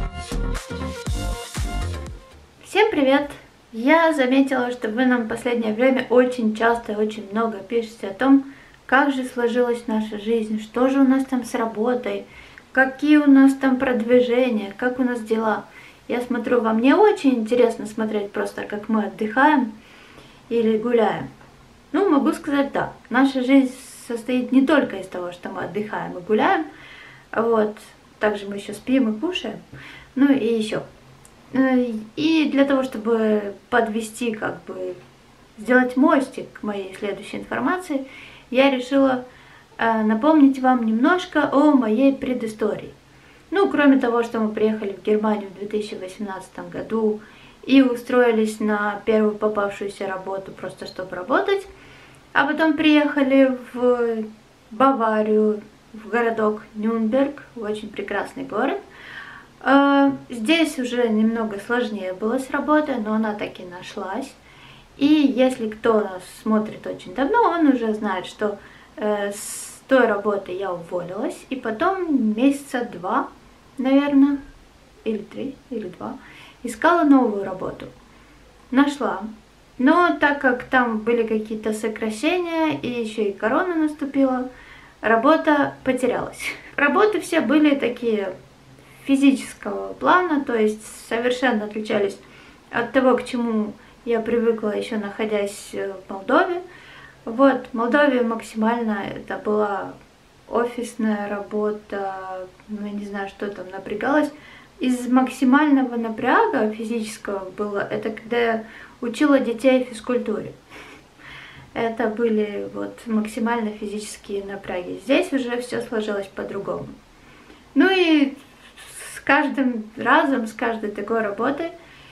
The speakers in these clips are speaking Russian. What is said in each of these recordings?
Всем привет! Я заметила, что вы нам в последнее время очень часто и очень много пишете о том, как же сложилась наша жизнь, что же у нас там с работой, какие у нас там продвижения, как у нас дела. Я смотрю, вам не очень интересно смотреть просто, как мы отдыхаем или гуляем. Ну, могу сказать, да, наша жизнь состоит не только из того, что мы отдыхаем и гуляем, вот, также мы еще спим и кушаем, ну и еще. И для того, чтобы подвести, сделать мостик к моей следующей информации, я решила напомнить вам немножко о моей предыстории. Ну, кроме того, что мы приехали в Германию в 2018 году и устроились на первую попавшуюся работу, просто чтобы работать, а потом приехали в Баварию, в городок Нюрнберг, очень прекрасный город. Здесь уже немного сложнее было с работой, но она таки нашлась. И если кто нас смотрит очень давно, он уже знает, что с той работы я уволилась. И потом месяца 2, наверное, или 3, или 2, искала новую работу. Нашла. Но так как там были какие-то сокращения, и еще и корона наступила, работа потерялась. Работы все были такие физического плана, то есть совершенно отличались от того, к чему я привыкла, еще находясь в Молдове. Вот, в Молдове максимально это была офисная работа, ну, я не знаю, что там напрягалось. Из максимального напряга физического было, это когда я учила детей физкультуре. Это были вот максимально физические напряги. Здесь уже все сложилось по-другому. Ну и с каждым разом, с каждой такой работой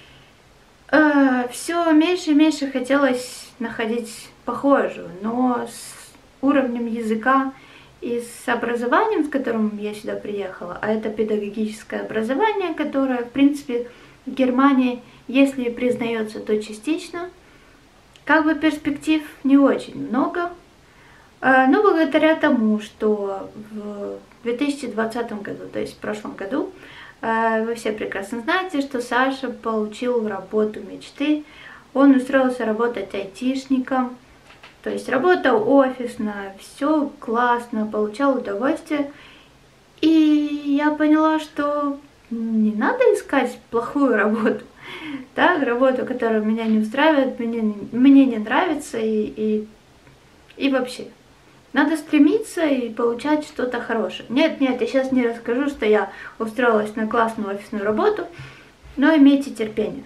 все меньше и меньше хотелось находить похожую, но с уровнем языка и с образованием, с которым я сюда приехала, а это педагогическое образование, которое, в принципе, в Германии, если и признается, то частично, перспектив не очень много. Но благодаря тому, что в 2020 году, то есть в прошлом году, вы все прекрасно знаете, что Саша получил работу мечты. Он устроился работать айтишником, то есть работа офисная, все классно, получал удовольствие. И я поняла, что не надо искать плохую работу, да, работу, которая меня не устраивает, мне не нравится и вообще. Надо стремиться и получать что-то хорошее. Нет, я сейчас не расскажу, что я устроилась на классную офисную работу, но имейте терпение.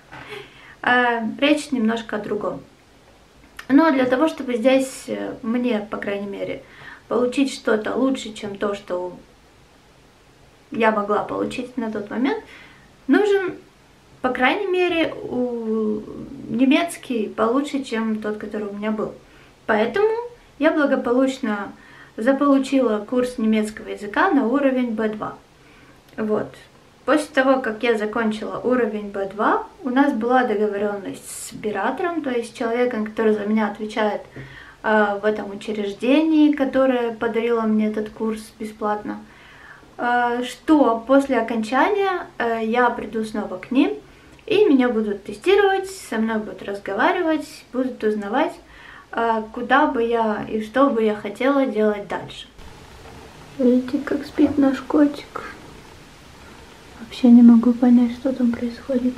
Речь немножко о другом. Но для того, чтобы здесь мне, по крайней мере, получить что-то лучше, чем то, что я могла получить на тот момент, нужен, по крайней мере, немецкий получше, чем тот, который у меня был. Поэтому я благополучно заполучила курс немецкого языка на уровень B2. Вот. После того, как я закончила уровень B2, у нас была договоренность с бератором, то есть человеком, который за меня отвечает в этом учреждении, которое подарило мне этот курс бесплатно, что после окончания я приду снова к ним, и меня будут тестировать, со мной будут разговаривать, будут узнавать, куда бы я и что бы я хотела делать дальше. Видите, как спит наш котик? Вообще не могу понять, что там происходит.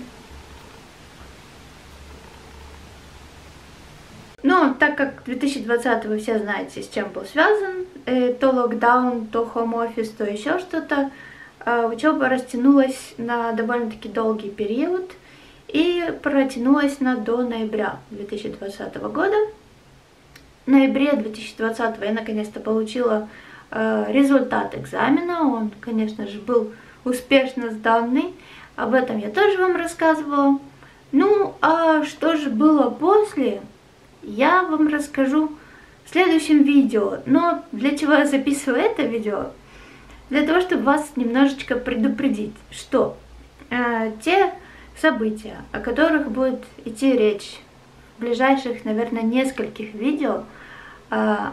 Но так как 2020 вы все знаете, с чем был связан, то локдаун, то хоум-офис, то еще что-то, учеба растянулась на довольно-таки долгий период и протянулась до ноября 2020 года. В ноябре 2020 я наконец-то получила результат экзамена. Он, конечно же, был успешно сданный. Об этом я тоже вам рассказывала. Ну, а что же было после, я вам расскажу в следующем видео. Но для чего я записываю это видео? Для того, чтобы вас немножечко предупредить, что те события, о которых будет идти речь в ближайших, наверное, нескольких видео,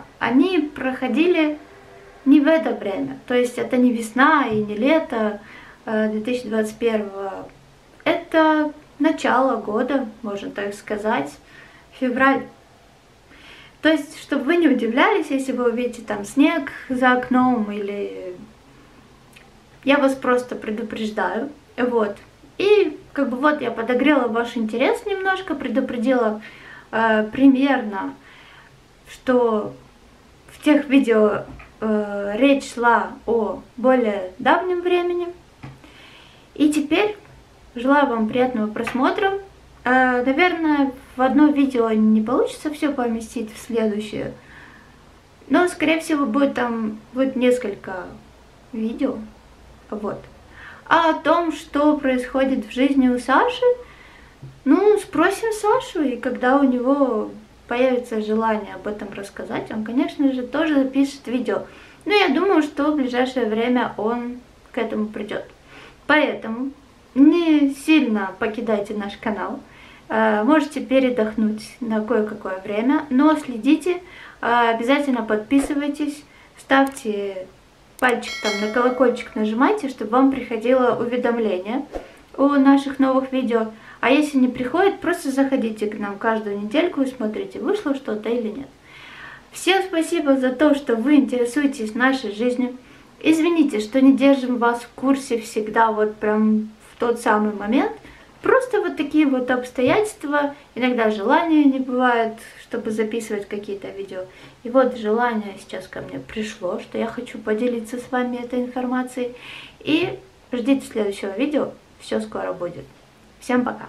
они проходили не в это время. То есть это не весна и не лето, 2021. Это начало года, можно так сказать, февраль. То есть, чтобы вы не удивлялись, если вы увидите там снег за окном, или я вас просто предупреждаю. Вот. И как бы вот я подогрела ваш интерес немножко, предупредила примерно, что в тех видео речь шла о более давнем времени. И теперь желаю вам приятного просмотра. Наверное, в одно видео не получится все поместить в следующее, но, скорее всего, будет несколько видео. Вот. А о том, что происходит в жизни у Саши, ну, спросим Сашу, и когда у него появится желание об этом рассказать, он, конечно же, тоже запишет видео. Но я думаю, что в ближайшее время он к этому придет. Поэтому не сильно покидайте наш канал. Можете передохнуть на кое-какое время, но следите, обязательно подписывайтесь, ставьте пальчик там на колокольчик, нажимайте, чтобы вам приходило уведомление о наших новых видео. А если не приходит, просто заходите к нам каждую недельку и смотрите, вышло что-то или нет. Всем спасибо за то, что вы интересуетесь нашей жизнью. Извините, что не держим вас в курсе всегда, вот прям в тот самый момент. Просто вот такие вот обстоятельства, иногда желания не бывает, чтобы записывать какие-то видео. И вот желание сейчас ко мне пришло, что я хочу поделиться с вами этой информацией. И ждите следующего видео, все скоро будет. Всем пока!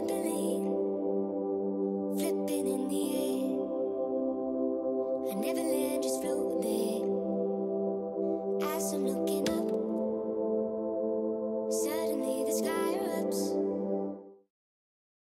Never